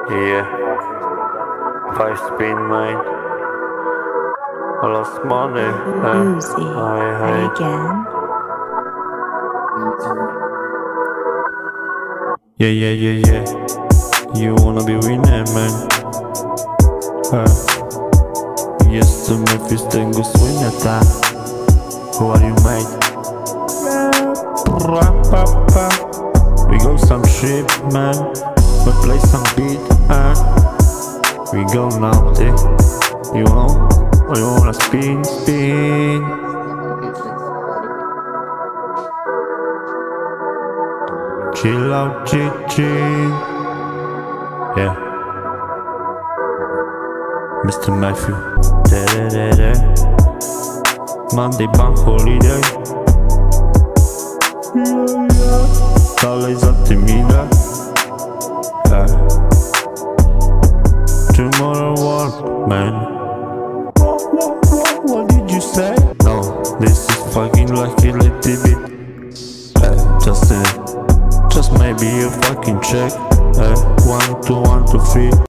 Yeah, 5-spin mate. I lost money. Uzi again. Yeah. You wanna be winner, man. Yes, the Memphis tengo sueñata. Who are you, mate? We go some shit, man. We play some beat, we go now, you know? Or you wanna spin? Chill out, chill. Yeah. Mr. Matthew. Monday bank holiday. Dalej za tym idę. Tomorrow what, man? What did you say? No, this is fucking like a little bit. Just maybe a fucking check. 1, 2, 1, 2, 3.